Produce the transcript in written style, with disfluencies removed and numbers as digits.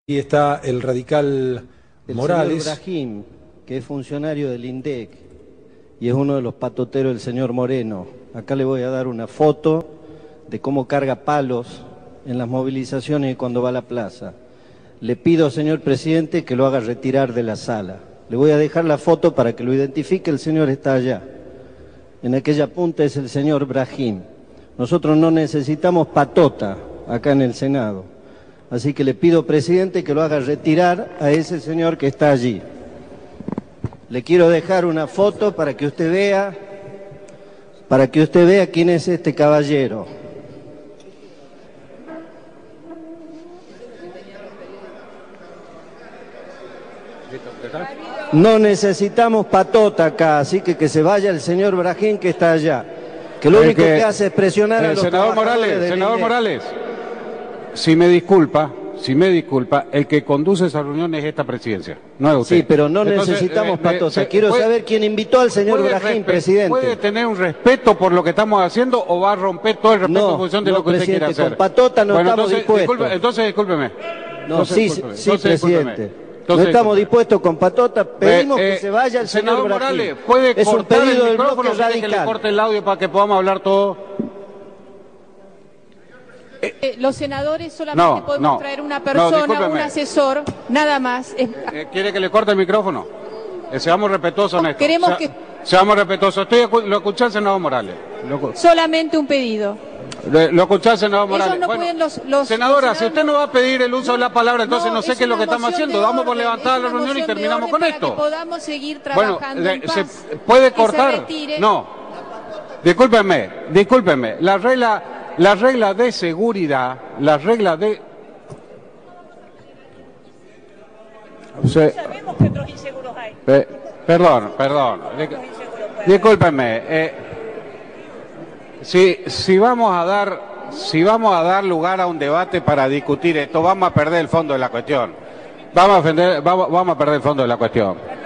Y está el radical Morales. El señor Brahim, que es funcionario del INDEC y es uno de los patoteros del señor Moreno. Acá le voy a dar una foto de cómo carga palos en las movilizaciones y cuando va a la plaza. Le pido, señor presidente, que lo haga retirar de la sala. Le voy a dejar la foto para que lo identifique. El señor está allá. En aquella punta es el señor Brahim. Nosotros no necesitamos patota acá en el Senado. Así que le pido, presidente, que lo haga retirar a ese señor que está allí. Le quiero dejar una foto para que usted vea quién es este caballero. No necesitamos patota acá, así que se vaya el señor Brahim que está allá. Que lo único que hace es presionar a los trabajadores. Senador Morales, si me disculpa, el que conduce esa reunión es esta presidencia, no es usted. Sí, pero no necesitamos patota. Quiero saber quién invitó al señor Brahim, presidente. ¿Puede tener un respeto por lo que estamos haciendo o va a romper todo el respeto en función de lo que usted quiere hacer? Con patota no estamos dispuestos. Entonces discúlpeme. No, sí, presidente. No estamos dispuestos con patota, pedimos que se vaya el señor Brahim. Morales, ¿puede cortar el micrófono? ¿Quiere que le corte el audio para que podamos hablar todo? Los senadores solamente podemos traer una persona, un asesor, nada más. ¿Quiere que le corte el micrófono? Seamos respetuosos en esto. Queremos que... Seamos respetuosos. Lo escuché, senador Morales. Solamente un pedido. Lo escuché, senador Morales. Ellos no pueden los senadora, si usted no va a pedir el uso de la palabra, entonces no sé qué es lo que estamos haciendo. Damos por levantada la reunión y terminamos con esto. Para que podamos seguir trabajando en paz. ¿Se puede cortar? No. Discúlpeme. La regla de seguridad, Sabemos que otros inseguros hay. Perdón. Discúlpeme. Si vamos a dar lugar a un debate para discutir esto, vamos a perder el fondo de la cuestión. Vamos a perder el fondo de la cuestión.